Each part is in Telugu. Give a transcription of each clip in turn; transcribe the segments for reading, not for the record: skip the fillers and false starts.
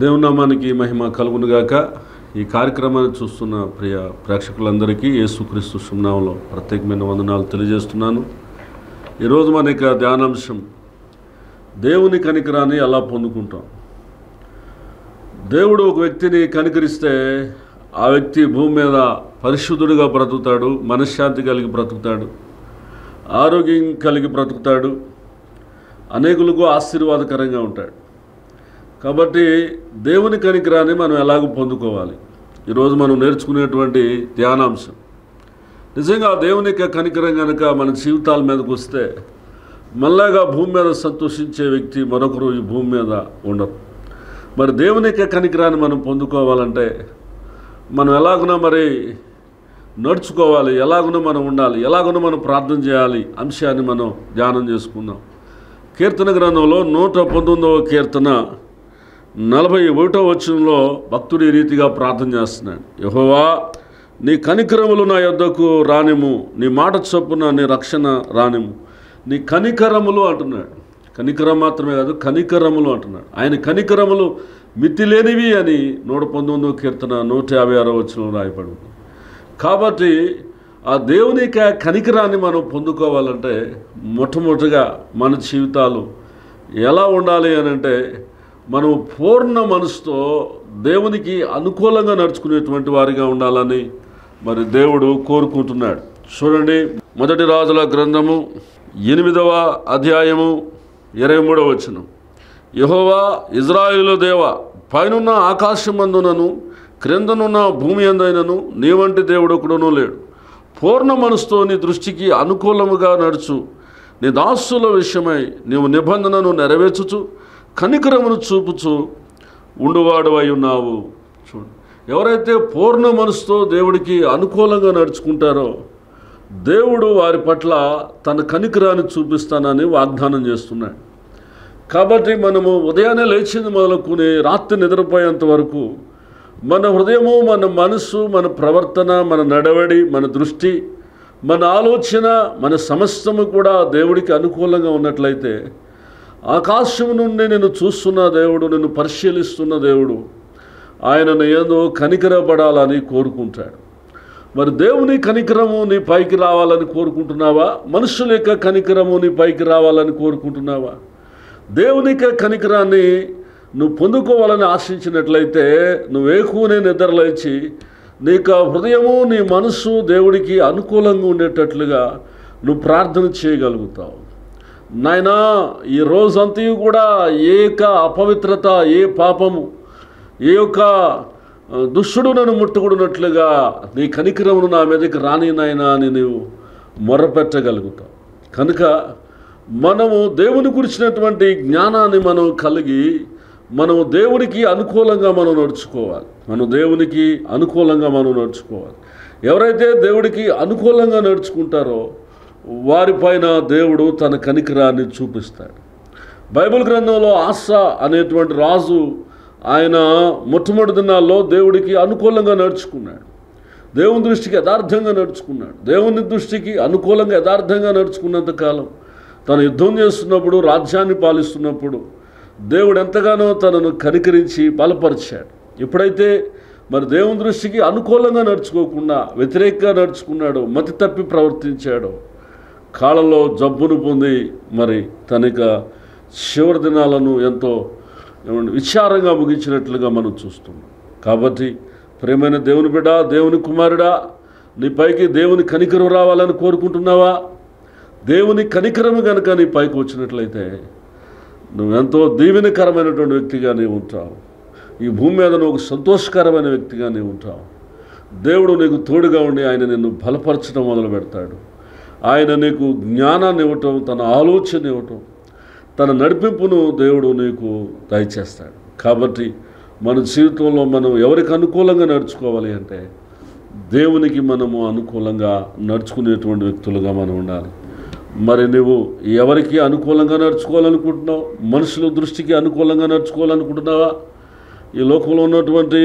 దేవుని నామానికి మహిమ కలుగునుగాక. ఈ కార్యక్రమాన్ని చూస్తున్న ప్రియ ప్రేక్షకులందరికీ యేసుక్రీస్తు నామములో ప్రత్యేకమైన వందనాలు తెలియజేస్తున్నాను. ఈరోజు మన యొక్క ధ్యానాంశం దేవుని కనికరాన్ని ఎలా పొందుకుంటాం. దేవుడు ఒక వ్యక్తిని కనికరిస్తే ఆ వ్యక్తి భూమి మీద పరిశుద్ధుడిగా బ్రతుకుతాడు, మనశ్శాంతి కలిగి బ్రతుకుతాడు, ఆరోగ్యం కలిగి బ్రతుకుతాడు, అనేకులకు ఆశీర్వాదకరంగా ఉంటాడు. కాబట్టి దేవుని కనికరాన్ని మనం ఎలాగో పొందుకోవాలి. ఈరోజు మనం నేర్చుకునేటువంటి ధ్యానాంశం నిజంగా దేవుని యొక్క కనికరం కనుక మన జీవితాల మీదకి వస్తే మళ్ళాగా భూమి మీద సంతోషించే వ్యక్తి మరొకరు ఈ భూమి మీద ఉండరు. మరి దేవుని యొక్క కనికరాన్ని మనం పొందుకోవాలంటే మనం ఎలాగున్నా మరి నడుచుకోవాలి, ఎలాగున్నా మనం ఉండాలి, ఎలాగున్నా మనం ప్రార్థన చేయాలి అంశాన్ని మనం ధ్యానం చేసుకుందాం. కీర్తన గ్రంథంలో 119వ కీర్తన 41వ వచనంలో భక్తుడు ఈ రీతిగా ప్రార్థన చేస్తున్నాడు. యెహోవా, నీ కనికరములు నా యొద్దకు రానిము, నీ మాట చొప్పున నీ రక్షణ రానిము. నీ కనికరములు అంటున్నాడు. కనికరం మాత్రమే కాదు, కనికరములు అంటున్నాడు. ఆయన కనికరములు మితిలేనివి అని 119వ కీర్తన 156వ వచనంలో రాయబడింది. కాబట్టి ఆ దేవుని కనికరాన్ని మనం పొందుకోవాలంటే మొట్టమొదటిగా మన జీవితాలు ఎలా ఉండాలి అని అంటే మనం పూర్ణ మనసుతో దేవునికి అనుకూలంగా నడుచుకునేటువంటి వారిగా ఉండాలని మరి దేవుడు కోరుకుంటున్నాడు. చూడండి, మొదటి రాజుల గ్రంథము 8వ అధ్యాయము 23వ వచనం. యెహోవా ఇజ్రాయేలు దేవ, పైనున్న ఆకాశమందునను క్రిందనున్న భూమి అందైనను నీ వంటి దేవుడు ఒకడునూ లేడు. పూర్ణ మనసుతో నీ దృష్టికి అనుకూలముగా నడుచు, నీ దాసుల విషయమై నీవు నిబంధనను నెరవేర్చుచు కనికరమును చూపుచు ఉండువాడువై ఉన్నావు. చూడు, ఎవరైతే పూర్ణ మనసుతో దేవుడికి అనుకూలంగా నడుచుకుంటారో దేవుడు వారి పట్ల తన కనికరాన్ని చూపిస్తానని వాగ్దానం చేస్తున్నాడు. కాబట్టి మనము ఉదయాన్నే లేచింది మొదలుకొని రాత్రి నిద్రపోయేంత వరకు మన హృదయము, మన మనసు, మన ప్రవర్తన, మన నడవడి, మన దృష్టి, మన ఆలోచన, మన సమస్తము కూడా దేవుడికి అనుకూలంగా ఉన్నట్లయితే ఆకాశం నుండి నిన్ను చూస్తున్న దేవుడు, నిన్ను పరిశీలిస్తున్న దేవుడు ఆయనను ఏదో కనికరపడాలని కోరుకుంటాడు. మరి దేవుని కనికరము నీ పైకి రావాలని కోరుకుంటున్నావా? మనుషుల యొక్క కనికరము నీ పైకి రావాలని కోరుకుంటున్నావా? దేవుని యొక్క కనికరాన్ని నువ్వు పొందుకోవాలని ఆశించినట్లయితే నువ్వు వేకువనే నిద్రలేచి నీకు హృదయము, నీ మనస్సు దేవుడికి అనుకూలంగా ఉండేటట్లుగా నువ్వు ప్రార్థన చేయగలుగుతావు. నాయనా, ఈ రోజంతా కూడా ఏ యొక్క అపవిత్రత, ఏ పాపము, ఏ యొక్క దుష్టుడు నన్ను ముట్టుకున్నట్లుగా నీ కనికరమును నా మీదకి రాని నాయనా అని నీవు మొర్రపెట్టగలుగుతావు. కనుక మనము దేవుని గురించినటువంటి జ్ఞానాన్ని మనం కలిగి మనము దేవునికి అనుకూలంగా మనం నడుచుకోవాలి. దేవునికి అనుకూలంగా మనం నడుచుకోవాలి. ఎవరైతే దేవుడికి అనుకూలంగా నడుచుకుంటారో వారిపైన దేవుడు తన కనికరాన్ని చూపిస్తాడు. బైబిల్ గ్రంథంలో ఆస అనేటువంటి రాజు ఆయన మొట్టమొదటి దినాల్లో దేవుడికి అనుకూలంగా నడుచుకున్నాడు. దేవుని దృష్టికి యథార్థంగా నడుచుకున్నాడు. దేవుని దృష్టికి అనుకూలంగా యథార్థంగా నడుచుకున్నంతకాలం తను యుద్ధం చేస్తున్నప్పుడు, రాజ్యాన్ని పాలిస్తున్నప్పుడు దేవుడు ఎంతగానో తనను కనికరించి బలపరిచాడు. ఎప్పుడైతే మరి దేవుని దృష్టికి అనుకూలంగా నడుచుకోకుండా వ్యతిరేకంగా నడుచుకున్నాడో, మతి తప్పి ప్రవర్తించాడో, కాళ్ళలో జబ్బును పొంది మరి తన చివరి దినాలను ఎంతో విచారంగా ముగించినట్లుగా మనం చూస్తున్నాం. కాబట్టి ప్రేమైన దేవుని బిడ్డ, దేవుని కుమారుడా, నీ పైకి దేవుని కనికరం రావాలని కోరుకుంటున్నావా? దేవుని కనికరము కనుక నీ పైకి వచ్చినట్లయితే నువ్వెంతో దీవెనకరమైనటువంటి వ్యక్తిగా నీవు ఉంటావు. ఈ భూమి మీద నువ్వు సంతోషకరమైన వ్యక్తిగా నీవు ఉంటావు. దేవుడు నీకు తోడుగా ఉండి ఆయన నిన్ను బలపరచడం మొదలు పెడతాడు. ఆయన నీకు జ్ఞానాన్ని ఇవ్వటం, తన ఆలోచన ఇవ్వటం, తన నడిపింపును దేవుడు నీకు దయచేస్తాడు. కాబట్టి మన జీవితంలో మనం ఎవరికి అనుకూలంగా నడుచుకోవాలి అంటే దేవునికి మనము అనుకూలంగా నడుచుకునేటువంటి వ్యక్తులుగా మనం ఉండాలి. మరి నువ్వు ఎవరికి అనుకూలంగా నడుచుకోవాలనుకుంటున్నావు? మనుషుల దృష్టికి అనుకూలంగా నడుచుకోవాలనుకుంటున్నావా? ఈ లోకంలో ఉన్నటువంటి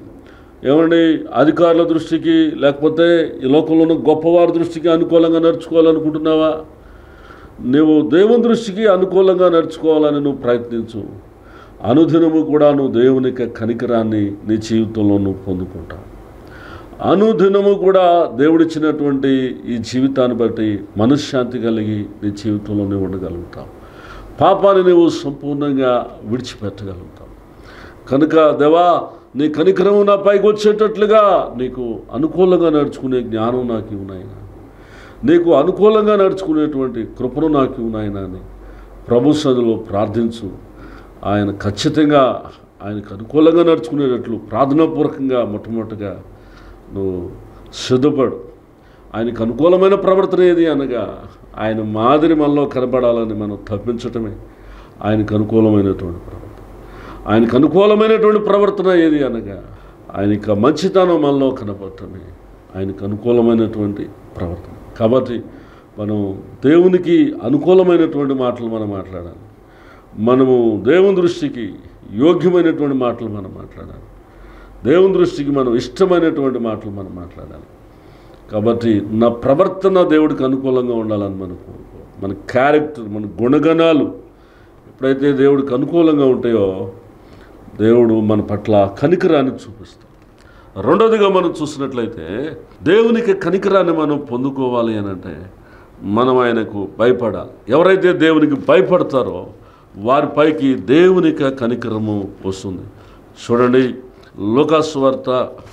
అధికారుల దృష్టికి, లేకపోతే ఈ లోకంలో ఉన్న గొప్పవారి దృష్టికి అనుకూలంగా నడుచుకోవాలనుకుంటున్నావా? నువ్వు దేవుని దృష్టికి అనుకూలంగా నడుచుకోవాలని నువ్వు ప్రయత్నించు. అనుదినము కూడా నువ్వు దేవుని యొక్క కనికరాన్ని నీ జీవితంలో నువ్వు పొందుకుంటావు. అనుదినము కూడా దేవుడిచ్చినటువంటి ఈ జీవితాన్ని బట్టి మనశ్శాంతి కలిగి నీ జీవితంలో నువ్వు ఉండగలుగుతావు. పాపాన్ని నువ్వు సంపూర్ణంగా విడిచిపెట్టగలుగుతావు. కనుక దేవా, నీ కనికరము నా పైకి వచ్చేటట్లుగా నీకు అనుకూలంగా నడుచుకునే జ్ఞానం నాకు ఇవ్వనాయన, నీకు అనుకూలంగా నడుచుకునేటువంటి కృపను నాకు ఇవ్వనాయన అని ప్రభు సన్నిధిలో ప్రార్థించు. ఆయన ఖచ్చితంగా ఆయనకు అనుకూలంగా నడుచుకునేటట్లు ప్రార్థనాపూర్వకంగా మొట్టమొదటిగా నువ్వు సిద్ధపడు. ఆయనకు అనుకూలమైన ప్రవర్తన ఏది అనగా ఆయన మాదిరి మనలో కనబడాలని మనం తప్పించటమే ఆయనకు అనుకూలమైనటువంటి ప్రవర్తన. ఆయనకు అనుకూలమైనటువంటి ప్రవర్తన ఏది అనగా ఆయనకు మంచితనం మనలో కనపడటమే ఆయనకు అనుకూలమైనటువంటి ప్రవర్తన. కాబట్టి మనం దేవునికి అనుకూలమైనటువంటి మాటలు మనం మాట్లాడాలి. మనము దేవుని దృష్టికి యోగ్యమైనటువంటి మాటలు మనం మాట్లాడాలి. దేవుని దృష్టికి మనం ఇష్టమైనటువంటి మాటలు మనం మాట్లాడాలి. కాబట్టి నా ప్రవర్తన దేవుడికి అనుకూలంగా ఉండాలని మనం కోరుకో. మన క్యారెక్టర్, మన గుణగణాలు ఎప్పుడైతే దేవుడికి అనుకూలంగా ఉంటాయో దేవుడు మన పట్ల కనికరాన్ని చూపిస్తాడు. రెండోదిగా మనం చూసినట్లయితే దేవునికి కనికరాన్ని మనం పొందుకోవాలి అని అంటే మనం ఆయనకు భయపడాలి. ఎవరైతే దేవునికి భయపడతారో వారిపైకి దేవునికి కనికరము వస్తుంది. చూడండి, లూకా సువార్త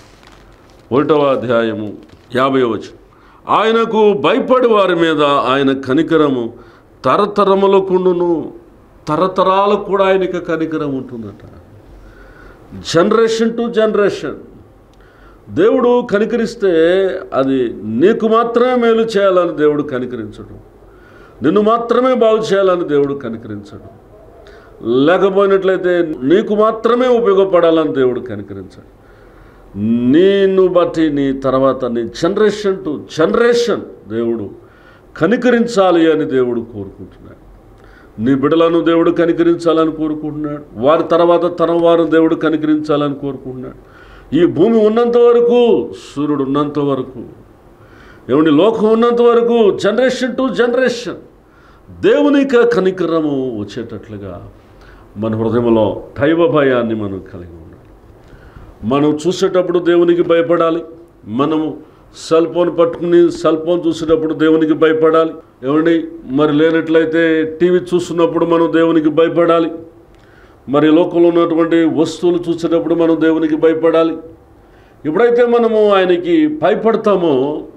1వ అధ్యాయము 50వ వచనం. ఆయనకు భయపడి వారి మీద ఆయన కనికరము తరతరములకుండును, తరతరాలకు కూడా ఆయనకి కనికరం ఉంటుందట. జనరేషన్ టు జనరేషన్ దేవుడు కనికరిస్తే అది నీకు మాత్రమే మేలు చేయాలని దేవుడు కనికరించడం, నిన్ను మాత్రమే బాగు చేయాలని దేవుడు కనికరించడం, లేకపోయినట్లయితే నీకు మాత్రమే ఉపయోగపడాలని దేవుడు కనికరించాడు. నిన్ను బట్టి నీ తర్వాత నీ జనరేషన్ టు జనరేషన్ దేవుడు కనికరించాలి అని దేవుడు కోరుకుంటున్నాడు. నీ బిడ్డలను దేవుడు కనికరించాలని కోరుకుంటున్నాడు. వారి తర్వాత తన వారు దేవుడు కనికరించాలని కోరుకుంటున్నాడు. ఈ భూమి ఉన్నంత వరకు, సూర్యుడు ఉన్నంత వరకు, ఏమండి లోకం ఉన్నంత వరకు జనరేషన్ టు జనరేషన్ దేవునికి కనికరము వచ్చేటట్లుగా మన హృదయంలో దైవ భయాన్ని మనం కలిగి ఉండాలి. మనం చూసేటప్పుడు దేవునికి భయపడాలి. మనము సెల్ ఫోన్ పట్టుకుని సెల్ ఫోన్ చూసేటప్పుడు దేవునికి భయపడాలి. ఏమండి మరి లేనట్లయితే టీవీ చూస్తున్నప్పుడు మనం దేవునికి భయపడాలి. మరి లోకంలో ఉన్నటువంటి వస్తువులు చూసేటప్పుడు మనం దేవునికి భయపడాలి. ఎప్పుడైతే మనము ఆయనకి భయపడతామో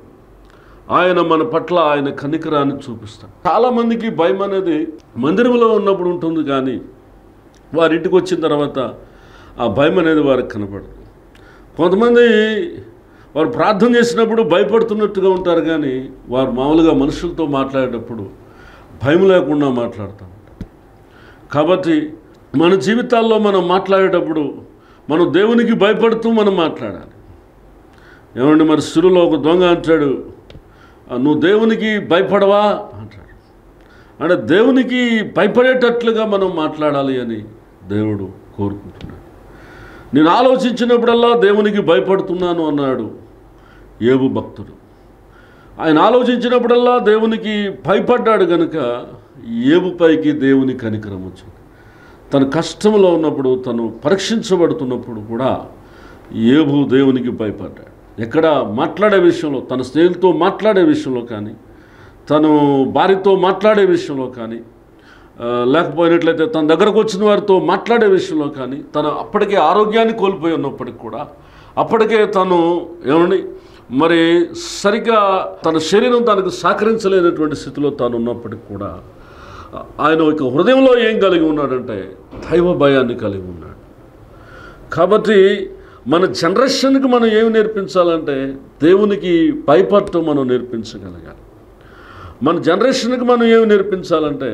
ఆయన మన పట్ల ఆయన కనికరాన్ని చూపిస్తాడు. చాలామందికి భయం అనేది మందిరంలో ఉన్నప్పుడు ఉంటుంది, కానీ వారింటికి వచ్చిన తర్వాత ఆ భయం అనేది వారికి కనపడదు. కొంతమంది వారు ప్రార్థన చేసినప్పుడు భయపడుతున్నట్టుగా ఉంటారు, కానీ వారు మామూలుగా మనుషులతో మాట్లాడేటప్పుడు భయం లేకుండా మాట్లాడుతూ ఉంటారు. కాబట్టి మన జీవితాల్లో మనం మాట్లాడేటప్పుడు మనం దేవునికి భయపడుతూ మనం మాట్లాడాలి. ఏమండి మరి సిరులో ఒక దొంగ అంటాడు, నువ్వు దేవునికి భయపడవా అంటాడు. అంటే దేవునికి భయపడేటట్లుగా మనం మాట్లాడాలి అని దేవుడు కోరుకుంటున్నాడు. నేను ఆలోచించినప్పుడల్లా దేవునికి భయపడుతున్నాను అన్నాడు యోబు భక్తుడు. ఆయన ఆలోచించినప్పుడల్లా దేవునికి భయపడ్డాడు కనుక యోబు పైకి దేవుని కనికరం వచ్చింది. తన కష్టంలో ఉన్నప్పుడు, తను పరీక్షించబడుతున్నప్పుడు కూడా యోబు దేవునికి భయపడ్డాడు. ఎక్కడ మాట్లాడే విషయంలో, తన స్నేహితులతో మాట్లాడే విషయంలో కానీ, తను భార్యతో మాట్లాడే విషయంలో కానీ, లేకపోయినట్లయితే తన దగ్గరకు వచ్చిన వారితో మాట్లాడే విషయంలో కానీ, తను అప్పటికే ఆరోగ్యాన్ని కోల్పోయి ఉన్నప్పటికి కూడా, అప్పటికే తను ఏమండి మరి సరిగ్గా తన శరీరం తనకు సహకరించలేనటువంటి స్థితిలో తాను ఉన్నప్పటికి కూడా ఆయన ఒక హృదయంలో ఏం కలిగి ఉన్నాడంటే దైవ భయాన్ని కలిగి ఉన్నాడు. కాబట్టి మన జనరేషన్కి మనం ఏమి నేర్పించాలంటే దేవునికి భయపడటం మనం నేర్పించగలగాలి. మన జనరేషన్కి మనం ఏమి నేర్పించాలంటే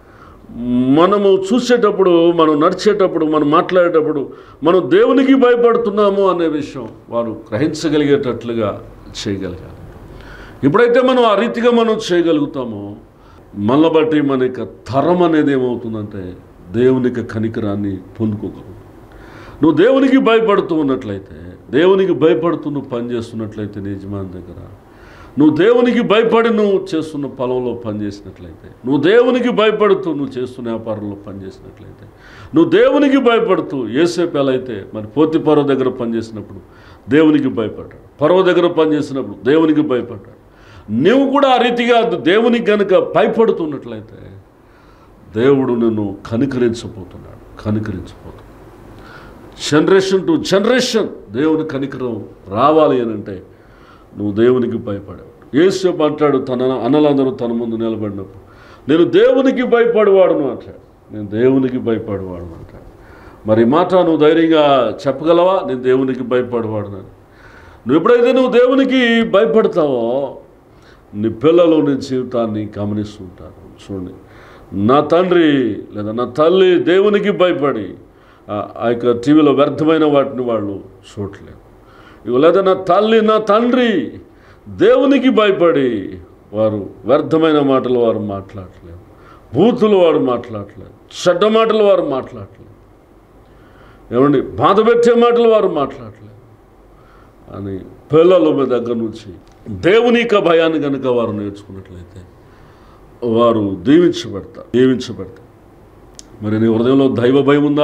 మనము చూసేటప్పుడు, మనం నడిచేటప్పుడు, మనం మాట్లాడేటప్పుడు మనం దేవునికి భయపడుతున్నాము అనే విషయం వారు గ్రహించగలిగేటట్లుగా చేయగలగాలి. ఎప్పుడైతే మనం ఆ రీతిగా మనం చేయగలుగుతామో మనల్ని బట్టి మన యొక్క తరం అనేది ఏమవుతుందంటే దేవునికి కనికరాన్ని పొందుకోగలవు. నువ్వు దేవునికి భయపడుతూ ఉన్నట్లయితే, దేవునికి భయపడుతూ నువ్వు పనిచేస్తున్నట్లయితే నీ యజమాని దగ్గర నువ్వు దేవునికి భయపడి నువ్వు చేస్తున్న పొలంలో పనిచేసినట్లయితే, నువ్వు దేవునికి భయపడుతూ నువ్వు చేస్తున్న వ్యాపారంలో పనిచేసినట్లయితే, నువ్వు దేవునికి భయపడుతూ యోసేపు ఎలా అయితే మరి పోతిఫరు దగ్గర పనిచేసినప్పుడు దేవునికి భయపడ్డాడు, ఫరో దగ్గర పనిచేసినప్పుడు దేవునికి భయపడ్డాడు. నువ్వు కూడా ఆ రీతిగా దేవునికి కనుక భయపడుతున్నట్లయితే దేవుడు నిన్ను కనికరించబోతున్నాడు. జనరేషన్ టు జనరేషన్ దేవుని కనికరం రావాలి అని అంటే నువ్వు దేవునికి భయపడేవాడు. యేసు అంటాడు తన అన్నలందరూ తన ముందు నిలబడినప్పుడు, నేను దేవునికి భయపడేవాడును అంటాడు. నేను దేవునికి భయపడేవాడును అంటాడు. మరి మాట నువ్వు ధైర్యంగా చెప్పగలవా? నేను దేవునికి భయపడేవాడునని. నువ్వు ఎప్పుడైతే నువ్వు దేవునికి భయపడతావో నీ పిల్లలు నీ జీవితాన్ని గమనిస్తుంటారు. చూడండి, నా తండ్రి లేదా నా తల్లి దేవునికి భయపడి ఆ యొక్క టీవీలో వ్యర్థమైన వాటిని వాళ్ళు చూడలేరు. లేదా నా తల్లి నా తండ్రి దేవునికి భయపడి వారు వ్యర్థమైన మాటలు వారు మాట్లాడలేరు, బూతులు వారు మాట్లాడలేరు, చెడ్డ మాటలు వారు మాట్లాడలేరు, ఏమండి బాధ పెట్టే మాటలు వారు మాట్లాడలేరు అని పిల్లల మీ దగ్గర నుంచి దేవుని యొక్క భయాన్ని కనుక వారు నేర్చుకున్నట్లయితే వారు దీవించబడతారు. మరి నీ హృదయంలో దైవ భయం ఉందా?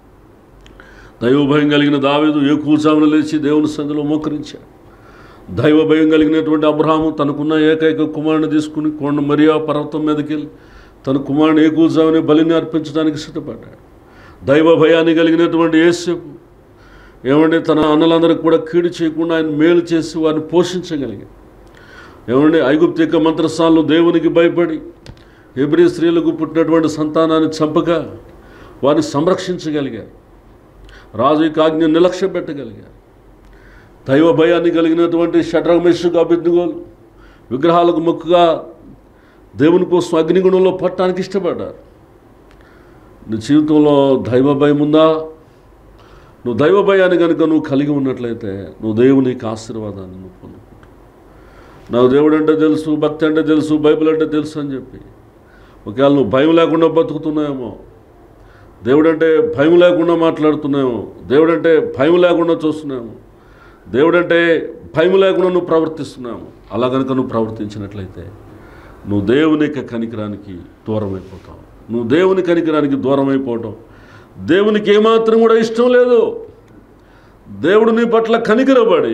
దైవ భయం కలిగిన దావీదు ఏకూజామున లేచి దేవుని సన్నిధిలో మోకరించాడు. దైవ భయం కలిగినటువంటి అబ్రహాము తనకున్న ఏకైక కుమారుని తీసుకుని కొండ మరియా పర్వతం మీదకి వెళ్ళి తన కుమారుని ఏకూజాముని బలిని అర్పించడానికి సిద్ధపడ్డాడు. దైవ భయాన్ని కలిగినటువంటి యేసేపు ఏమంటే తన అన్నలందరికీ కూడా కీడు చేయకుండా ఆయన మేలు చేసి వారిని పోషించగలిగాడు. ఏమంటే ఐగుప్తిక మంత్రస్థానంలో దేవునికి భయపడి హెబ్రీ స్త్రీలకు పుట్టినటువంటి సంతానాన్ని చంపక వారిని సంరక్షించగలిగారు. రాజు యొక్క ఆజ్ఞ నిర్లక్ష్య పెట్టగలిగారు. దైవ భయాన్ని కలిగినటువంటి షడ్రక్ మెషక్ అబేద్నెగోలు విగ్రహాలకు మొక్కుగా దేవుని కోసం అగ్నిగుణంలో పట్టడానికి ఇష్టపడ్డారు. నీ జీవితంలో దైవ భయం ఉందా? నువ్వు దైవ భయాన్ని కనుక నువ్వు కలిగి ఉన్నట్లయితే నువ్వు దేవునికి ఆశీర్వాదాన్ని నువ్వు పొందుకుంటావు. నాకు దేవుడు అంటే తెలుసు, భక్తి అంటే తెలుసు, బైబిల్ అంటే తెలుసు అని చెప్పి ఒకవేళ నువ్వు భయం లేకుండా బతుకుతున్నాయేమో, దేవుడంటే భయం లేకుండా మాట్లాడుతున్నాయేమో, దేవుడంటే భయం లేకుండా చూస్తున్నాము, దేవుడంటే భయం లేకుండా నువ్వు ప్రవర్తిస్తున్నాము. అలా కనుక నువ్వు ప్రవర్తించినట్లయితే నువ్వు దేవుని యొక్క కనికరానికి దూరం అయిపోతావు. నువ్వు దేవుని కనికరానికి దూరం అయిపోవటం దేవునికి ఏమాత్రం కూడా ఇష్టం లేదు. దేవుడు నీ పట్ల కనికరపడి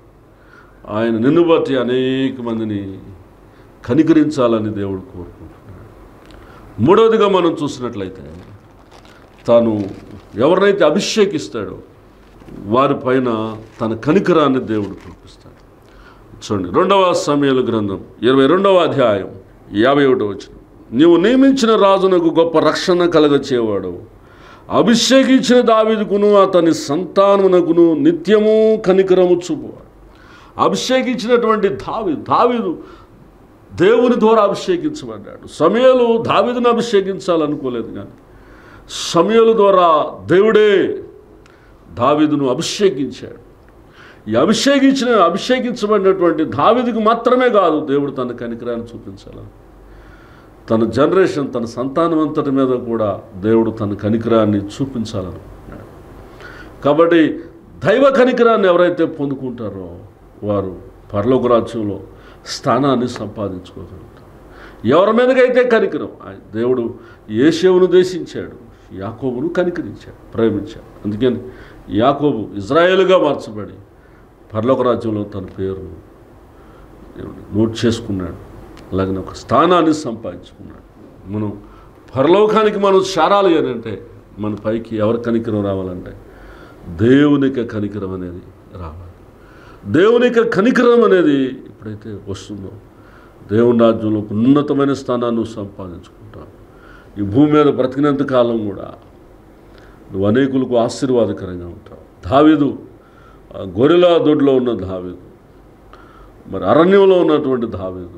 ఆయన నిన్ను బట్టి అనేక మందిని కనికరించాలని దేవుడు కోరుకుంటున్నాడు. మూడవదిగా మనం చూసినట్లయితే తాను ఎవరినైతే అభిషేకిస్తాడో వారిపైన తన కనికరాన్ని దేవుడు చూపిస్తాడు. చూడండి, 2వ సమూయేలు గ్రంథం 22వ అధ్యాయం 51వ వచనం. నీవు నియమించిన రాజునకు గొప్ప రక్షణ కలగచేవాడు, అభిషేకించిన దావీదుకును అతని సంతానమునకును నిత్యము కనికరము చూపువాడు. అభిషేకించినటువంటి దావీదు దేవుని ద్వారా అభిషేకించబడ్డాడు. సమూయేలు దావీదును అభిషేకించాలనుకోలేదు, కానీ సమూయేలు ద్వారా దేవుడే దావీదును అభిషేకించాడు. ఈ అభిషేకించబడినటువంటి దావీదుకు మాత్రమే కాదు, దేవుడు తన కనికరాన్ని చూపించాలని తన జనరేషన్ తన సంతానం అంతటి మీద కూడా దేవుడు తన కనికరాన్ని చూపించాలనుకుంటున్నాడు. కాబట్టి దైవ కనికరాన్ని ఎవరైతే పొందుకుంటారో వారు పరలోక రాజ్యంలో స్థానాన్ని సంపాదించుకోగలుగుతారు. ఎవరి మీదకైతే కనికరం దేవుడు యేషేవును దేశించాడు, యాకోబును కనికరించాడు, ప్రేమించాడు. అందుకని యాకోబు ఇజ్రాయేలుగా మార్చబడి పరలోక రాజ్యంలో తన పేరును నోట్ చేసుకున్నాడు. అలాగే ఒక స్థానాన్ని సంపాదించుకున్నాడు. మనం పరలోకానికి మనం చేరాలి అని అంటే మన పైకి ఎవరి కనికరం రావాలంటే దేవునికి కనికరం అనేది రావాలి. దేవునికి కనికరం అనేది ఎప్పుడైతే వస్తుందో దేవుని రాజ్యంలో ఉన్నతమైన స్థానాన్ని సంపాదించుకుంటావు. ఈ భూమి మీద బ్రతికినంత కాలం కూడా నువ్వు అనేకులకు ఆశీర్వాదకరంగా ఉంటావు. దావీదు గొర్రెల దొడ్లో ఉన్న దావీదు, మరి అరణ్యంలో ఉన్నటువంటి దావీదు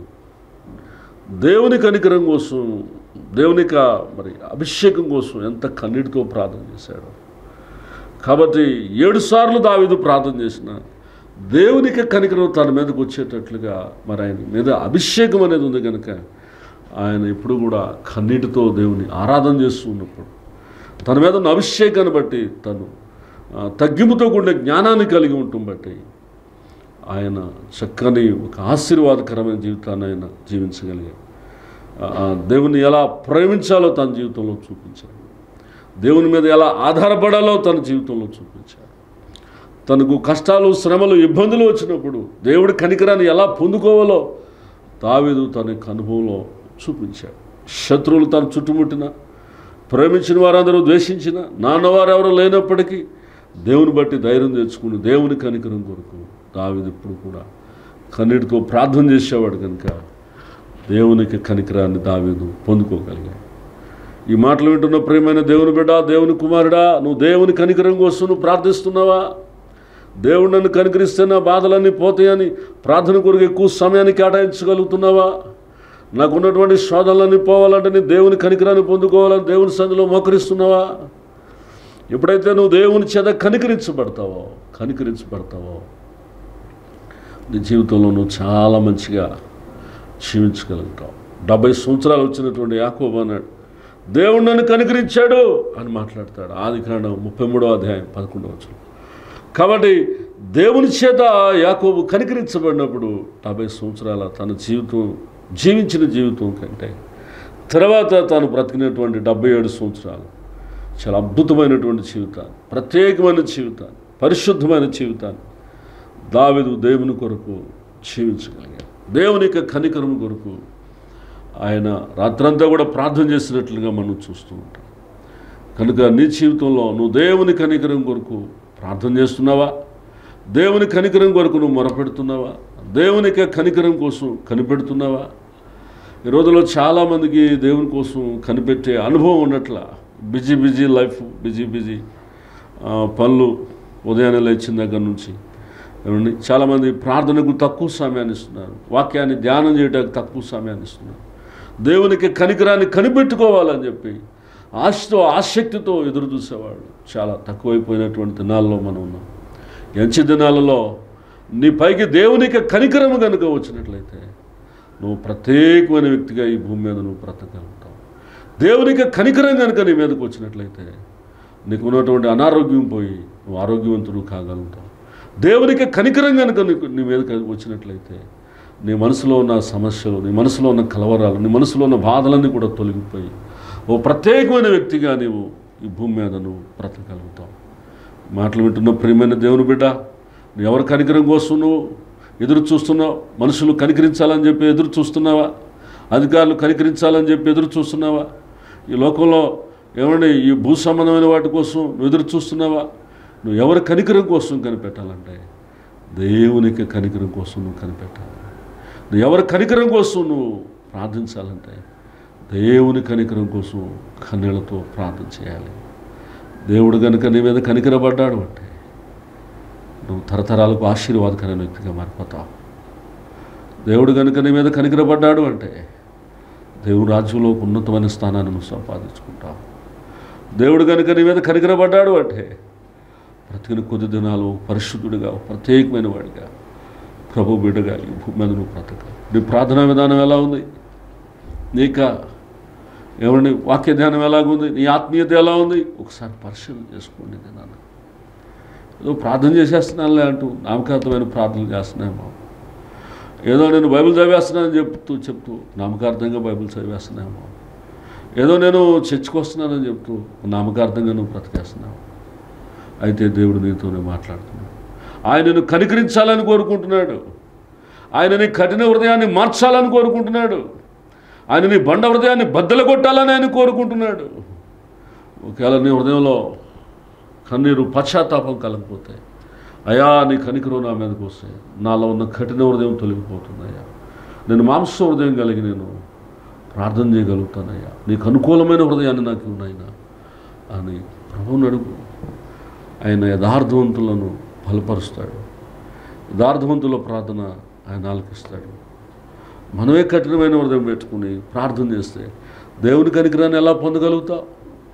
దేవుని కనికరం కోసం, దేవుని మరి అభిషేకం కోసం ఎంత కన్నీటితో ప్రార్థన చేశాడు. కాబట్టి 7 సార్లు దావీదు ప్రార్థన చేసిన దేవునికి కనికరం తన మీదకి వచ్చేటట్లుగా మరి ఆయన మీద అభిషేకం అనేది ఉంది కనుక ఆయన ఎప్పుడు కూడా కన్నీటితో దేవుని ఆరాధన చేస్తూ ఉన్నప్పుడు తన మీద ఉన్న అభిషేకాన్ని బట్టి తను తగ్గింపుతో కూడిన జ్ఞానాన్ని కలిగి ఉండటం బట్టి ఆయన చక్కని ఒక ఆశీర్వాదకరమైన జీవితాన్ని ఆయన జీవించగలిగాడు. దేవుని ఎలా ప్రేమించాలో తన జీవితంలో చూపించాడు. దేవుని మీద ఎలా ఆధారపడాలో తన జీవితంలో చూపించాడు. తనకు కష్టాలు, శ్రమలు, ఇబ్బందులు వచ్చినప్పుడు దేవుడి కనికరాన్ని ఎలా పొందుకోవాలో దావీదు తన యొక్క అనుభవంలో చూపించాడు. శత్రువులు తను చుట్టుముట్టిన, ప్రేమించిన వారందరూ ద్వేషించిన, నాన్నవారు ఎవరు లేనప్పటికీ దేవుని బట్టి ధైర్యం తెచ్చుకుని దేవుని కనికరం కొరకు దావీదు ఇప్పుడు కూడా కన్నీటితో ప్రార్థన చేసేవాడు కనుక దేవునికి కనికరాన్ని దావీదు పొందుకోగలిగాడు. ఈ మాటలు వింటున్న ప్రియమైన దేవుని బిడ్డ, దేవుని కుమారుడా, నువ్వు దేవుని కనికరం కోసం నువ్వు ప్రార్థిస్తున్నావా? దేవుడు నన్ను కనికరిస్తే నా బాధలన్నీ పోతాయని ప్రార్థన కొరకు ఎక్కువ సమయాన్ని కేటాయించగలుగుతున్నావా? నాకు ఉన్నటువంటి శోధనలన్నీ పోవాలంటే నీ దేవుని కనికరాన్ని పొందుకోవాలని దేవుని సన్నిధిలో మోకరిస్తున్నావా? ఎప్పుడైతే నువ్వు దేవుని చేత కనికరించబడతావో నీ జీవితంలో నువ్వు చాలా మంచిగా జీవించగలుగుతావు. 70 సంవత్సరాలు వచ్చినటువంటి యాకోబు అన్నాడు, దేవుడు నన్ను కనికరించాడు అని మాట్లాడతాడు. ఆదికాండం 33వ అధ్యాయం 11వ వచనం. కాబట్టి దేవుని చేత యాకోబు కనికరించబడినప్పుడు 70 సంవత్సరాల తన జీవించిన జీవితం కంటే తర్వాత తాను బ్రతికినటువంటి 77 సంవత్సరాలు చాలా అద్భుతమైనటువంటి జీవితాన్ని, ప్రత్యేకమైన జీవితాన్ని, పరిశుద్ధమైన జీవితాన్ని దావీదు దేవుని కొరకు జీవించగలిగాడు. దేవుని యొక్క కనికరం కొరకు ఆయన రాత్రంతా కూడా ప్రార్థన చేసినట్లుగా మనం చూస్తూ ఉంటాం. కనుక నీ జీవితంలో నువ్వు దేవుని కనికరం కొరకు ప్రార్థన చేస్తున్నావా? దేవుని కనికరం కొరకు నువ్వు మొరపెడుతున్నావా? దేవుని యొక్క కనికరం కోసం కనిపెడుతున్నావా? ఈ రోజులో చాలామందికి దేవుని కోసం కనిపెట్టే అనుభవం ఉన్నట్ల బిజీ లైఫ్, బిజీ పనులు ఉదయాన్నే లేచిన దగ్గర నుంచి ఏమండి, చాలామంది ప్రార్థనకు తక్కువ సమయాన్ని ఇస్తున్నారు, వాక్యాన్ని ధ్యానం చేయడానికి తక్కువ సమయాన్ని ఇస్తున్నారు. దేవునికి కనికరాన్ని కనిపెట్టుకోవాలని చెప్పి ఆశతో, ఆసక్తితో ఎదురు చూసేవాళ్ళు చాలా తక్కువైపోయినటువంటి దినాల్లో మనం ఉన్నాం. ఎంచి దినాలలో నీ పైకి దేవునికి కనికరం కనుక వచ్చినట్లయితే నువ్వు ప్రత్యేకమైన వ్యక్తిగా ఈ భూమి మీద నువ్వు బ్రతకగలుగుతావు. దేవునికి కనికరం కనుక నీ మీదకు వచ్చినట్లయితే నీకు ఉన్నటువంటి అనారోగ్యం పోయి నువ్వు ఆరోగ్యవంతుడు కాగలుగుతావు. దేవునికి కనికరం కనుక నీ మీదకి వచ్చినట్లయితే నీ మనసులో ఉన్న సమస్యలు, నీ మనసులో ఉన్న కలవరాలు, నీ మనసులో ఉన్న బాధలన్నీ కూడా తొలగిపోయి ఓ ప్రత్యేకమైన వ్యక్తిగా నీవు ఈ భూమి మీద నువ్వు బ్రతకగలుగుతావు. మాటలు వింటున్న ప్రియమైన దేవుని బిడ్డ, నువ్వు ఎవరి కనికరం కోసం నువ్వు ఎదురు చూస్తున్నావు? మనుషులు కనికరించాలని చెప్పి ఎదురు చూస్తున్నావా? అధికారులు కనికరించాలని చెప్పి ఎదురు చూస్తున్నావా? ఈ లోకంలో ఏమండి ఈ భూ సంబంధమైన వాటి కోసం నువ్వు ఎదురు చూస్తున్నావా? నువ్వు ఎవరి కనికరం కోసం కనిపెట్టాలంటే దేవునికి కనికరం కోసం నువ్వు కనిపెట్టాలి. నువ్వు ఎవరి కనికరం కోసం నువ్వు ప్రార్థించాలంటే దేవుని కనికరం కోసం కన్నీళ్లతో ప్రార్థన చేయాలి. దేవుడు కనుక నీ మీద కనికరపడ్డాడు అంటే నువ్వు తరతరాలకు ఆశీర్వాదకరమైన వ్యక్తిగా మారిపోతావు. దేవుడు కనుక నీ మీద కనికరపడ్డాడు అంటే దేవుడు రాజ్యంలో ఉన్నతమైన స్థానాన్ని నువ్వు సంపాదించుకుంటావు. దేవుడు కనుక నీ మీద కనికరపడ్డాడు అంటే బ్రతికిన కొద్ది దినాలు పరిశుద్ధుడిగా, ప్రత్యేకమైన వాడిగా, ప్రభు బిడ్డగా ఈ భూమి మీద నువ్వు బ్రతకాలి. నీ ప్రార్థనా విధానం ఎలా ఉంది? నీక ఏమండి వాక్య ధ్యానం ఎలాగుంది? నీ ఆత్మీయత ఎలా ఉంది? ఒకసారి పరిశీలన చేసుకోండి. నాన్న ఏదో ప్రార్థన చేసేస్తున్నానులే అంటూ నామకార్థమైన ప్రార్థనలు చేస్తున్నామో, ఏదో నేను బైబిల్ చదివేస్తున్నానని చెప్తూ నామకార్థంగా బైబిల్ చదివేస్తున్నామో, ఏదో నేను చర్చికి వస్తున్నానని చెప్తూ నామకార్థంగా నువ్వు బ్రతికేస్తున్నావు. అయితే దేవుడు నీతోనే మాట్లాడుతున్నాడు. ఆయన నిన్ను కనికరించాలని కోరుకుంటున్నాడు. ఆయన నీ కఠిన హృదయాన్ని మార్చాలని కోరుకుంటున్నాడు. ఆయన నీ బండ హృదయాన్ని బద్దలు కొట్టాలని ఆయన కోరుకుంటున్నాడు. ఒకవేళ నీ హృదయంలో కన్నీరు, పశ్చాత్తాపం కలగపోతే, అయ్యా నీ కనికరం నా మీదకి వస్తే నాలో ఉన్న కఠిన హృదయం తొలగిపోతుందయ్యా, నేను మాంస హృదయం కలిగి నేను ప్రార్థన చేయగలుగుతానయ్యా, నీకు అనుకూలమైన హృదయాన్ని నాకు ఉన్నాయినా అని ప్రభువుని అడుగు. ఆయన యథార్థవంతులను బలపరుస్తాడు. యథార్థవంతుల ప్రార్థన ఆయన ఆలకిస్తాడు. మనమే కఠినమైన హృదయం పెట్టుకుని ప్రార్థన చేస్తే దేవుని కనికరాన్ని ఎలా పొందగలుగుతావు?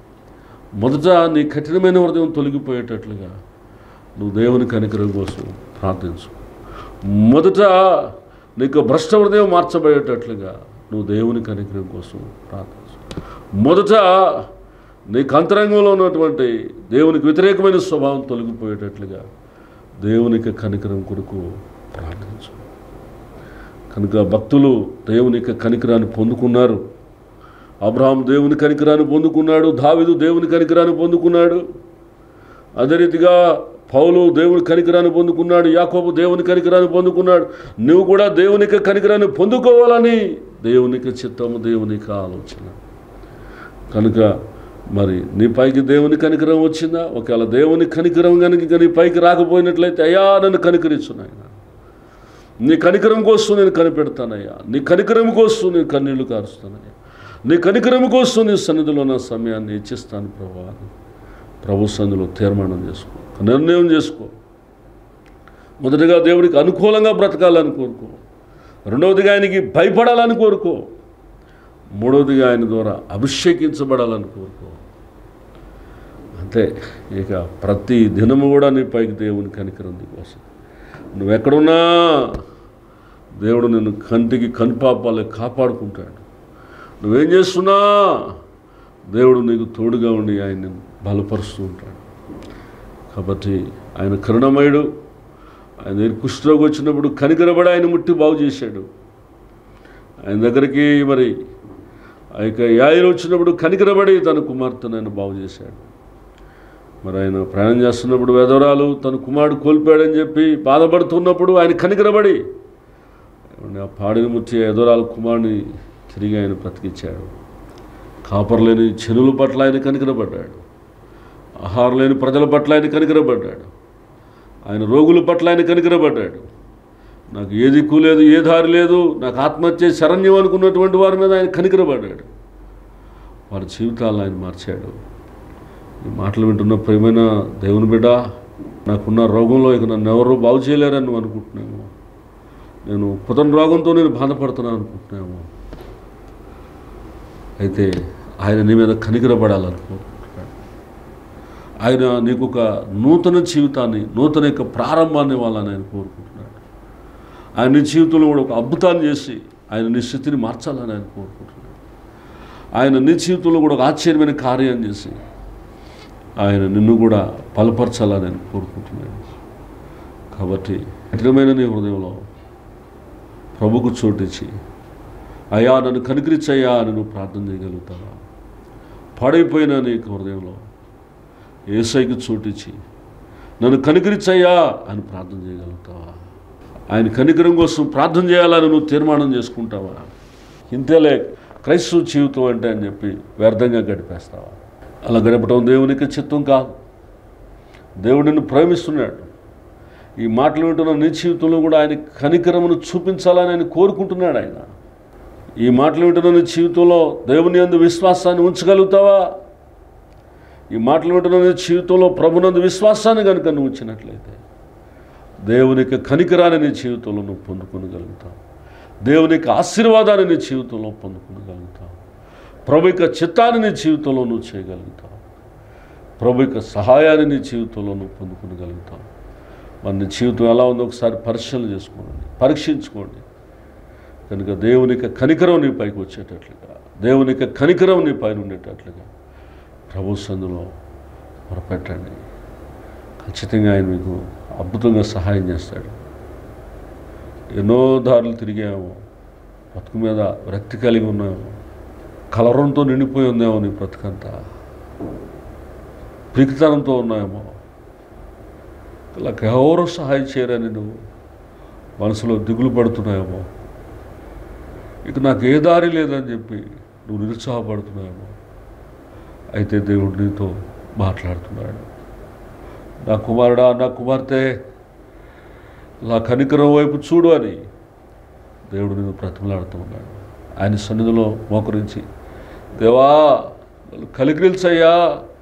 మొదట నీ కఠినమైన హృదయం తొలగిపోయేటట్లుగా నువ్వు దేవుని కనికరం కోసం ప్రార్థించు. మొదట నీకు భ్రష్ట హృదయం మార్చబడేటట్లుగా నువ్వు దేవుని కనికరం కోసం ప్రార్థించు. మొదట నీకు అంతరంగంలో ఉన్నటువంటి దేవునికి వ్యతిరేకమైన స్వభావం తొలగిపోయేటట్లుగా దేవునికి కనికరం కొరకు ప్రార్థించు. కనుక భక్తులు దేవుని యొక్క కనికరాన్ని పొందుకున్నారు. అబ్రహాము దేవుని కనికరాన్ని పొందుకున్నాడు, దావీదు దేవుని కనికరాన్ని పొందుకున్నాడు. అదే రీతిగా పౌలు దేవుని కనికరాన్ని పొందుకున్నాడు, యాకోబు దేవుని కనికరాన్ని పొందుకున్నాడు. నువ్వు కూడా దేవుని యొక్క కనికరాన్ని పొందుకోవాలని దేవునికి చిత్తము, దేవునికి ఆలోచన. కనుక మరి నీ పైకి దేవుని కనికరం వచ్చిందా? ఒకవేళ దేవుని కనికరం కనుక నీ పైకి రాకపోయినట్లయితే, అయ్యా నన్ను కనికరించున్నాయన, నీ కనికరం కోసం నేను కనిపెడతానయ్యా, నీ కనికరం కోసం నేను కన్నీళ్లు కారుస్తానయ్యా, నీ కనికరం కోసం నీ సన్నిధిలో నా సమయాన్ని ఇచ్చిస్తాను ప్రభువా. ప్రభు సన్నిధిలో తీర్మానం చేసుకో, నిర్ణయం చేసుకో. మొదటిగా దేవుడికి అనుకూలంగా బ్రతకాలని కోరుకో, రెండవదిగా ఆయనకి భయపడాలని కోరుకో, మూడవదిగా ఆయన ద్వారా అభిషేకించబడాలని కోరుకో. అంతే. ఇక ప్రతి దినము కూడా నీ పైకి దేవుని కనికరం కోసం. నువ్వెక్కడున్నా దేవుడు నిన్ను కంటికి కనుపాపాలే కాపాడుకుంటాడు. నువ్వేం చేస్తున్నా దేవుడు నీకు తోడుగా ఉండి ఆయన్ని బలపరుస్తూ ఉంటాడు. కాబట్టి ఆయన కరుణమయుడు. ఆయన దగ్గర కుష్ఠరోగి వచ్చినప్పుడు కనికరబడి ఆయన ముట్టి బాగు చేశాడు. ఆయన దగ్గరికి మరి ఆ యొక్క యాయిలు వచ్చినప్పుడు కనికరబడి తన కుమార్తెను ఆయన బాగు చేశాడు. మరి ఆయన ప్రయాణం చేస్తున్నప్పుడు వెధవరాలు తన కుమారుడు కోల్పోయాడని చెప్పి బాధపడుతున్నప్పుడు ఆయన కనికరబడి ఆ పాడిని ముచ్చి వెధవరాలు కుమారుని తిరిగి ఆయన బ్రతికించాడు. కాపరు లేని చెనుల పట్ల ఆయన కనికరపడ్డాడు. ఆహారం లేని ప్రజల పట్ల ఆయన కనికరపడ్డాడు. ఆయన రోగుల పట్ల ఆయన కనికరపడ్డాడు. నాకు ఏ దిక్కు లేదు, ఏ దారి లేదు, నాకు ఆత్మహత్య శరణ్యం అనుకున్నటువంటి వారి మీద ఆయన కనికరపడ్డాడు. వారి జీవితాలను ఆయన మార్చాడు. ఈ మాటలు వింటున్న ప్రియమైన దేవుని బిడ్డ, నాకున్న రోగంలో ఇక నన్ను ఎవరూ బాగు చేయలేరని నువ్వు అనుకుంటున్నాము. నేను కుదరని రోగంతో నేను బాధపడుతున్నాను అనుకుంటున్నాము. అయితే ఆయన నీ మీద కనికరపడాలనుకుంటున్నాడు. ఆయన నీకు ఒక నూతన జీవితాన్ని, నూతన యొక్క ప్రారంభాన్ని ఇవ్వాలని ఆయన కోరుకుంటున్నాడు. ఆయన నీ జీవితంలో కూడా ఒక అద్భుతాన్ని చేసి ఆయన నీ స్థితిని మార్చాలని ఆయన కోరుకుంటున్నాడు. ఆయన నీ జీవితంలో కూడా ఒక ఆశ్చర్యమైన కార్యం చేసి ఆయన నిన్ను కూడా బలపరచాలని ఆయన కోరుకుంటున్నాడు. కాబట్టి కఠినమైన నీ హృదయంలో ప్రభుకు చోటిచ్చి, అయ్యా నన్ను కనికరించయ్యా అని నువ్వు ప్రార్థన చేయగలుగుతావా? పాడైపోయిన నీ హృదయంలో యేసయ్యకు చోటిచ్చి నన్ను కనికరించయ్యా అని ప్రార్థన చేయగలుగుతావా? ఆయన కనికరం కోసం ప్రార్థన చేయాలని నువ్వు తీర్మానం చేసుకుంటావా? ఇంతేలే క్రైస్తవ జీవితం అంటే అని చెప్పి వ్యర్థంగా గడిపేస్తావా? అలా గడపడం దేవునికి చిత్తం కాదు. దేవుడు నిన్ను ప్రేమిస్తున్నాడు. ఈ మాటలు వింటున్న నీ జీవితంలో కూడా ఆయన కనికరమును చూపించాలని ఆయన కోరుకుంటున్నాడు. ఆయన ఈ మాటలు వింటున్న నీ జీవితంలో దేవుని యందు విశ్వాసాన్ని ఉంచగలుగుతావా? ఈ మాటలు వింటున్న నీ జీవితంలో ప్రభునందు విశ్వాసాన్ని కనుక నువ్వు ఉంచినట్లయితే దేవుని యొక్క కనికరాన్ని నీ జీవితంలో నువ్వు పొందుకోగలుగుతావు. దేవుని యొక్క ఆశీర్వాదాన్ని నీ జీవితంలో పొందుకోగలుగుతావు. ప్రభు యొక్క చిత్తాన్ని నీ జీవితంలో నువ్వు చేయగలుగుతావు. ప్రభు యొక్క సహాయాన్ని నీ జీవితంలో నువ్వు పొందుకోగలుగుతావు. మరి నీ జీవితం ఎలా ఉందో ఒకసారి పరిశీలన చేసుకోండి, పరీక్షించుకోండి. కనుక దేవుని యొక్క కనికరం నీ పైకి వచ్చేటట్లుగా, దేవుని యొక్క కనికరం నీ పైన ఉండేటట్లుగా ప్రభు సన్నిధిలో మొరపెట్టండి. ఖచ్చితంగా ఆయన మీకు అద్భుతంగా సహాయం చేస్తాడు. ఎన్నో దారులు తిరిగాము, బ్రతుకు మీద విరక్తి కలిగి ఉన్నాము, కలవరంతో నిండిపోయి ఉందేమో నీ బ్రతుకంతా, పిరికితనంతో ఉన్నాయేమో, ఇలా ఎవరో సహాయం చేయరని నువ్వు మనసులో దిగులు పడుతున్నాయేమో, ఇక నాకు ఏ దారి లేదని చెప్పి నువ్వు నిరుత్సాహపడుతున్నాయేమో. అయితే దేవుడు నీతో మాట్లాడుతున్నాడు. నా కుమారుడా, నా కుమార్తె, నా కనికరం వైపు చూడు అని దేవుడు నిన్ను బ్రతిమలాడుతూ ఉన్నాడు. ఆయన సన్నిధిలో మోకరించి, దేవా కలిగిల్చయ్యా,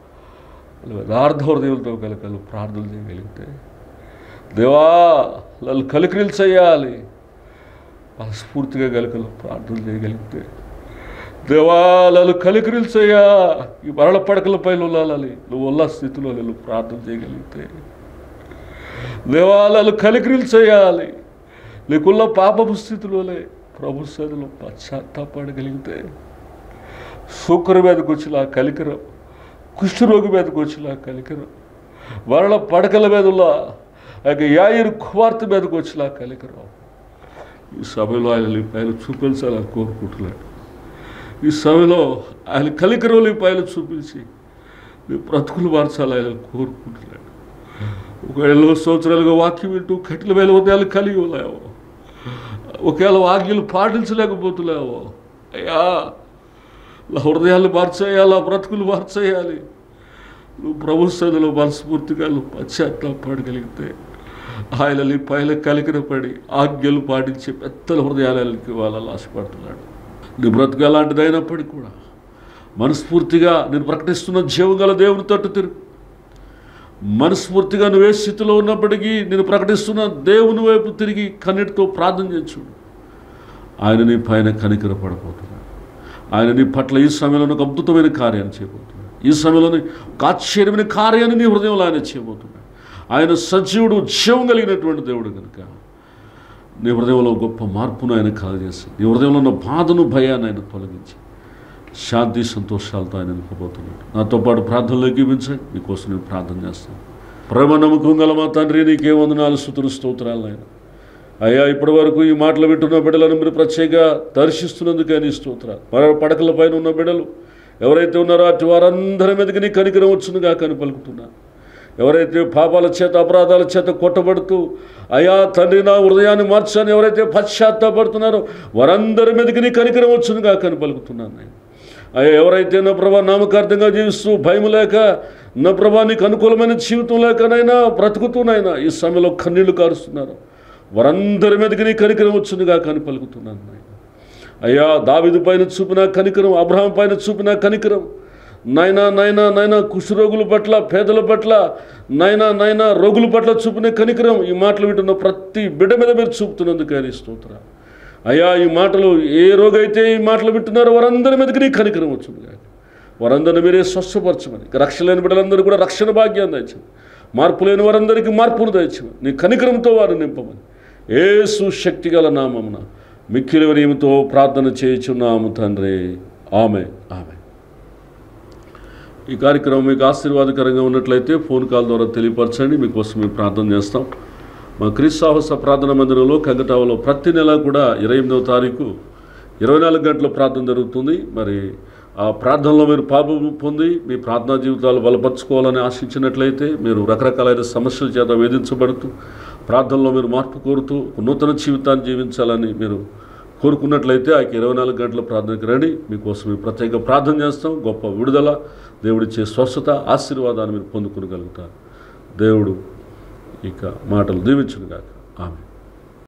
యథార్థ హృదయంతో కలకలు ప్రార్థన చేయగలిగితే, దేవా నన్ను కలిగిల్చయ్యాలి మనస్ఫూర్తిగా కలకలు ప్రార్థన చేయగలిగితే, దేవా నన్ను కలిగిల్చయ్యా ఈ మరణ పడకలపై ఉల్లాలి నువ్వు ఉల్లా స్థితిలో నేను ప్రార్థన చేయగలిగితే, దేవా నన్ను కలిగిల్చయ్యాలి నీకున్న పాపపు స్థితిలోనే ప్రభు సన్నిధిలో పశ్చాత్తాపడగలిగితే, శుక్ర మీదకి వచ్చిన కలికరం, కుష్ఠరోగి మీదకి వచ్చిన కలికరం, మరణ పడకల మీద ఉన్న ఆ యొక్క యాయిరు కుమార్తె మీదకి వచ్చిన కనికరం ఈ సభలో ఆయన పైన చూపించాలని కోరుకుంటున్నాడు. ఈ సభలో ఆయన కనికరం పైన చూపించి నీ బ్రతుకులు మార్చాలి ఆయన కోరుకుంటున్నాడు. ఒకవేళ 20 సంవత్సరాలుగా వాక్యం వింటూ కఠినమైన ఉదయాలు కలిగి ఉన్నావు, ఒకవేళ వాక్యాలు పాటించలేకపోతున్నావు, అయ్యా నా హృదయాలు మార్చేయాలి, నా బ్రతుకులు మార్చేయాలి. నువ్వు ప్రభు సన్నిధిలో మనస్ఫూర్తిగా నువ్వు పశ్చాత్తాపడగలిగితే ఆయన నీ పైన కనికరపడి ఆజ్ఞలు పాటించే పెద్దల హృదయాలకి వాళ్ళని ఆశపడుతున్నాడు. నీ బ్రతుకు ఎలాంటిదైనప్పటికీ కూడా మనస్ఫూర్తిగా నేను ప్రకటిస్తున్న జీవం గల దేవుని తట్టు తిరుగు. మనస్ఫూర్తిగా నువ్వే స్థితిలో ఉన్నప్పటికీ నేను ప్రకటిస్తున్న దేవుని వైపు తిరిగి కన్నీటితో ప్రార్థన చేయొచ్చు. ఆయన నీ పైన కనికరపడబోతున్నాడు. ఆయన నీ పట్ల ఈ సమయంలో ఒక అద్భుతమైన కార్యాన్ని చేయబోతున్నాడు. ఈ సమయంలోనే ఒక ఆశ్చర్యమైన కార్యాన్ని నీ హృదయంలో ఆయన చేయబోతున్నాడు. ఆయన సజీవుడు, జీవం కలిగినటువంటి దేవుడు కనుక నీ హృదయంలో గొప్ప మార్పును ఆయన కలగజేసి నీ హృదయంలో ఉన్న బాధను, భయాన్ని ఆయన తొలగించి శాంతి సంతోషాలతో ఆయన నింపబోతున్నాడు. నాతో పాటు ప్రార్థనలు ఎక్కించండి. మీకోసం నేను ప్రార్థన చేస్తాను. ప్రేమ నమ్మకం గల మా తండ్రి, నీకే వందనాలు, స్తుతులు, స్తోత్రాలు నాయన. అయ్యా, ఇప్పటి వరకు ఈ మాటలు వింటున్న బిడ్డలను మీరు ప్రత్యేకంగా దర్శిస్తున్నందుకే నీ స్తోత్రాలు. మన పడకల పైన ఉన్న బిడ్డలు ఎవరైతే ఉన్నారో అటు వారందరి మీదకి నీ కనికరం వచ్చునుగా కని పలుకుతున్నారు. ఎవరైతే పాపాల చేత, అపరాధాల చేత కొట్టబడుతూ అయ్యా తండ్రి నా హృదయాన్ని మార్చని ఎవరైతే పశ్చాత్తాపడుతున్నారో వారందరి మీదకి నీ కనికరం వచ్చునుగా కని పలుకుతున్నాను నేను. అయ్యా, ఎవరైతే నా ప్రభా నామకార్థంగా జీవిస్తూ భయం లేక, నా ప్రభా నీకు అనుకూలమైన జీవితం లేకనైనా బ్రతుకుతూనైనా ఈ సమయంలో కన్నీళ్లు కారుస్తున్నారు, వారందరి మీదకి నీ కనికరం వచ్చునుగా కని పలుకుతున్నాను నాయన. అయ్యా, దావీదు పైన చూపిన కనికరం, అబ్రహాం పైన చూపిన కనికరం నాయనా నాయనా నాయనా కుష్ఠరోగుల పట్ల, పేదల పట్ల, నాయనా రోగుల పట్ల చూపిన కనికరం ఈ మాటలు వింటున్న ప్రతి బిడ్డ మీద మీరు చూపుతున్నందుకు ఆయన స్తోత్రం. అయ్యా, ఈ మాటలు ఏ రోగైతే ఈ మాటలు వింటున్నారో వారందరి మీదకి నీ కనికరం వచ్చింది కానీ వారందరినీ మీరే స్వస్థపరచమని, రక్షణ లేని బిడ్డలందరూ కూడా రక్షణ భాగ్యాన్ని దయచమని, మార్పు లేని వారందరికీ మార్పును దయచమని, నీ కనికరంతో వారిని నింపమని యేసు శక్తిగల నామమున మిక్కిలి వినయముతో ప్రార్థన చేయుచున్నాము తండ్రి. ఆమేన్. ఆమేన్. ఈ కార్యక్రమం మీకు ఆశీర్వాదకరంగా ఉన్నట్లయితే ఫోన్ కాల్ ద్వారా తెలియపరచండి. మీకోసం మేము ప్రార్థన చేస్తాం. మా క్రీస్తు సాహస ప్రార్థన మందిరంలో కంగటావలో ప్రతి నెల కూడా 28వ తారీఖు 24 గంటల ప్రార్థన జరుగుతుంది. మరి ఆ ప్రార్థనలో మీరు పాపం పొంది మీ ప్రార్థనా జీవితాలు బలపరచుకోవాలని ఆశించినట్లయితే, మీరు రకరకాలైన సమస్యల చేత వేధించబడుతూ ప్రార్థనలో మీరు మార్పు కోరుతూ నూతన జీవితాన్ని జీవించాలని మీరు కోరుకున్నట్లయితే ఆ 24 గంటల ప్రార్థనకి రండి. మీకోసం మేము ప్రత్యేక ప్రార్థన చేస్తాం. గొప్ప విడుదల, దేవుడిచ్చే స్వస్థత, ఆశీర్వాదాన్ని మీరు పొందుకోగలుగుతారు. దేవుడు ఇక మాటలు దీవించునుగాక. ఆమేన్.